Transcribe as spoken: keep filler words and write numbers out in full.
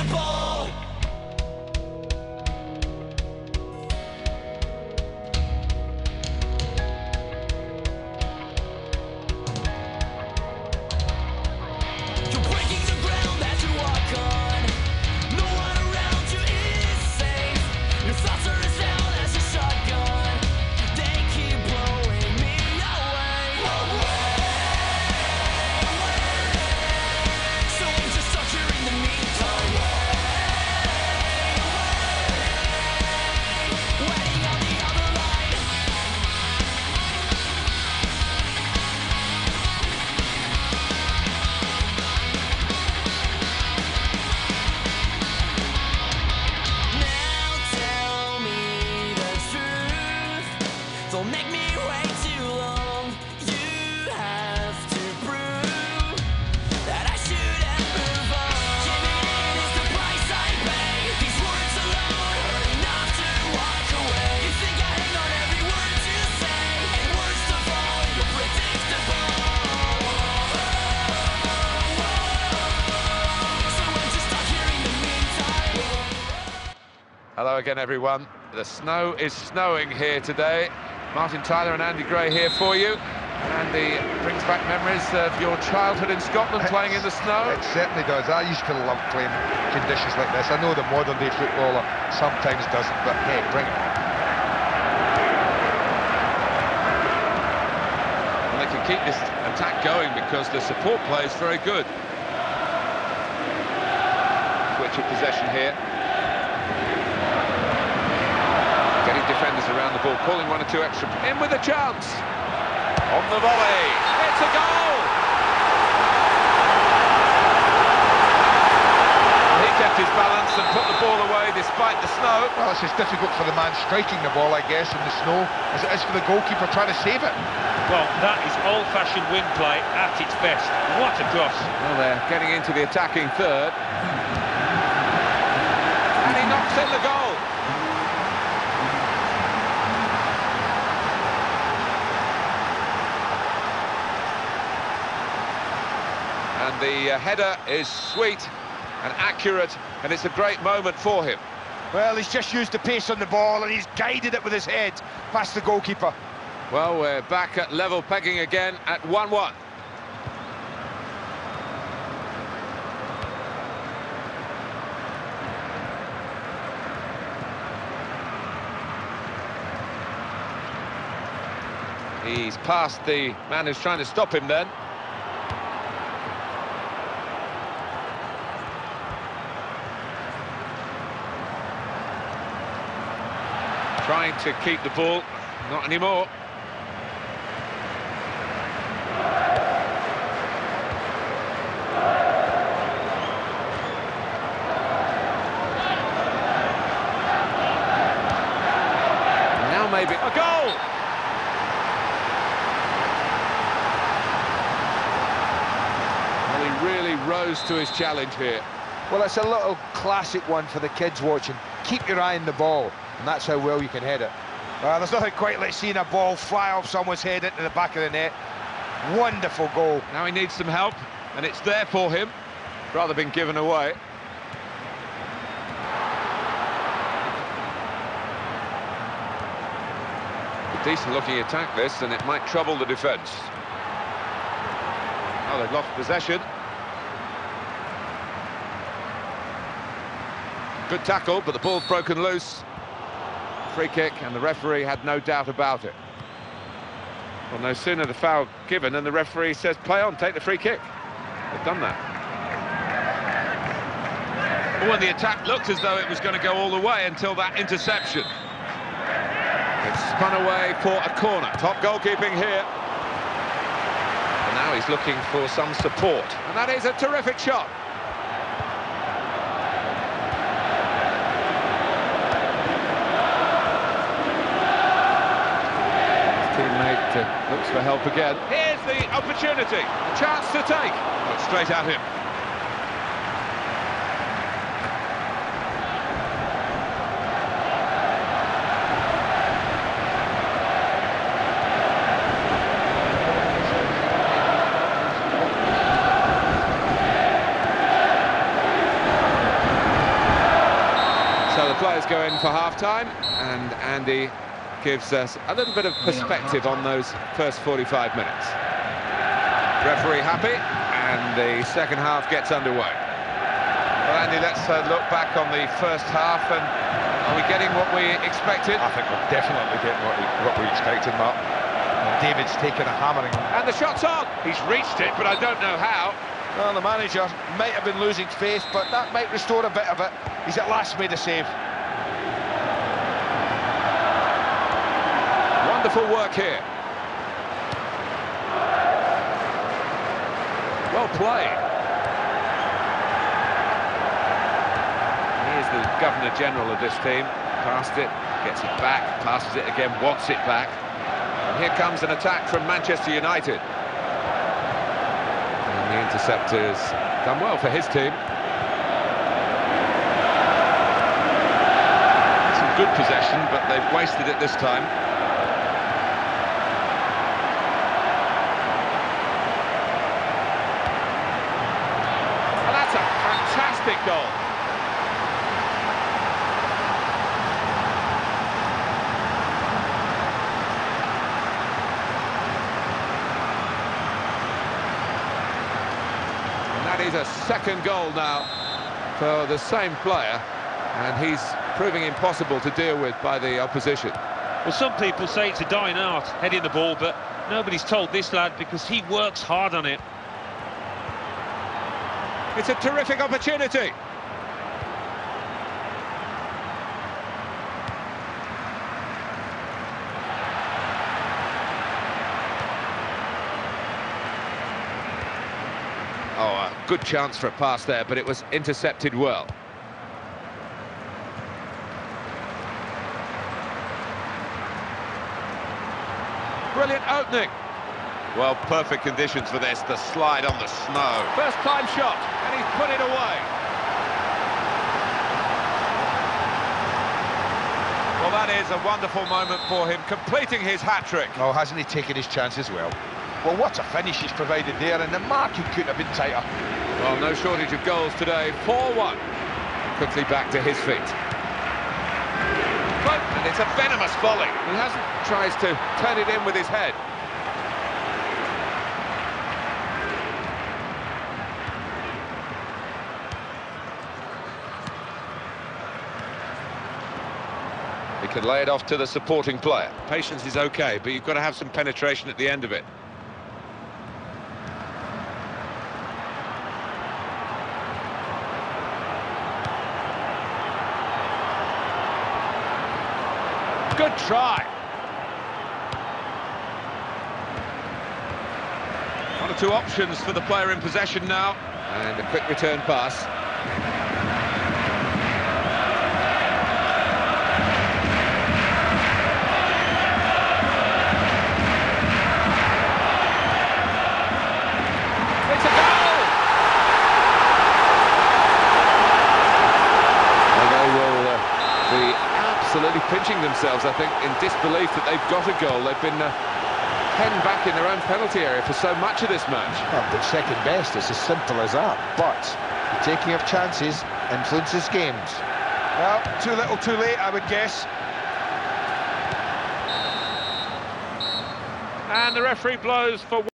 ball. You're breaking the ground that you walk on. No one around you is safe. Your thoughts are as loud as a shotgun. They keep blowing me away. So I'm just stuck here in the meantime, waiting on the other line. Now tell me the truth. Don't make me wait too long. You have to prove that I shouldn't move on. Giving in is the price I pay. These words alone hurt enough to walk away. You think I hang on every word you say, and worst of all, you're predictable. So I'm just stuck here in the meantime. Hello again, everyone. The snow is snowing here today. Martin Tyler and Andy Gray here for you. Andy brings back memories of your childhood in Scotland playing in the snow. It certainly does. I used to love playing conditions like this. I know the modern day footballer sometimes doesn't, but hey, bring it on. And they can keep this attack going because the support play is very good. Switch of possession here. Getting defenders around the ball, pulling one or two extra. In with a chance. On the volley. It's a goal! He kept his balance and put the ball away despite the snow. Well, it's as difficult for the man striking the ball, I guess, in the snow, as it is for the goalkeeper trying to save it. Well, that is old-fashioned wing play at its best. What a cross. Well, they're getting into the attacking third. And he knocks in the goal. And the uh, header is sweet and accurate, and it's a great moment for him. Well, he's just used the pace on the ball and he's guided it with his head past the goalkeeper. Well, we're back at level pegging again at one one. He's past the man who's trying to stop him then. Trying to keep the ball, not anymore. Now maybe a goal! Well, he really rose to his challenge here. Well, it's a little classic one for the kids watching. Keep your eye on the ball, and that's how well you can head it. Uh, there's nothing quite like seeing a ball fly off someone's head into the back of the net. Wonderful goal. Now he needs some help, and it's there for him, rather been given away. A decent-looking attack, this, and it might trouble the defence. Oh, they've lost possession. Good tackle, but the ball's broken loose. Free kick, and the referee had no doubt about it. Well, no sooner the foul given than the referee says, play on, take the free kick. They've done that. Oh, and the attack looked as though it was going to go all the way until that interception. It's spun away for a corner. Top goalkeeping here. And now he's looking for some support. And that is a terrific shot. Teammate uh, looks for help again. Here's the opportunity, a chance to take. Look straight at him. players go in for half-time, and Andy gives us a little bit of perspective on those first forty-five minutes. Referee happy, and the second half gets underway. Well, Andy, let's uh, look back on the first half, and are we getting what we expected? I think we're definitely getting what we, what we expected, Mark. And David's taken a hammering. And the shot's on! He's reached it, but I don't know how. Well, the manager might have been losing faith, but that might restore a bit of it. He's at last made a save. Wonderful work here. Well played. Here's the Governor-General of this team. Passed it, gets it back, passes it again, wants it back. And here comes an attack from Manchester United. And the interceptor's done well for his team. Some good possession, but they've wasted it this time. Well, that's a fantastic goal. That is a second goal now for the same player, and he's proving impossible to deal with by the opposition. Well, some people say it's a dying art, heading the ball, but nobody's told this lad because he works hard on it. It's a terrific opportunity. Oh, a good chance for a pass there, but it was intercepted well. Brilliant opening. Well, perfect conditions for this, the slide on the snow. First time shot, and he's put it away. Well, that is a wonderful moment for him, completing his hat-trick. Oh, hasn't he taken his chances well? Well, what a finish he's provided there, and the marking couldn't have been tighter. Well, no shortage of goals today, four one. Quickly back to his feet. And it's a venomous volley. He hasn't tries to turn it in with his head. He can lay it off to the supporting player. Patience is okay, but you've got to have some penetration at the end of it. Good try. One or two options for the player in possession now. And a quick return pass. It's a goal! And they will uh, be absolutely pinching themselves, I think, in disbelief that they've got a goal. They've been uh, penned back in their own penalty area for so much of this match. Well, but second best, it's as simple as that. But the taking of chances influences games. Well, too little, too late, I would guess. And the referee blows for